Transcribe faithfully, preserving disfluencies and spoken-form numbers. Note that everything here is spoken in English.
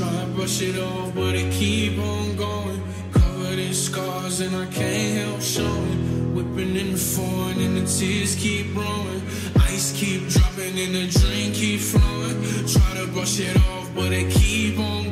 Try to brush it off, but it keep on going. Covered in scars and I can't help showing. Whipping in the foreign and the tears keep blowing. Ice keep dropping and the drink keep flowing. Try to brush it off, but it keep on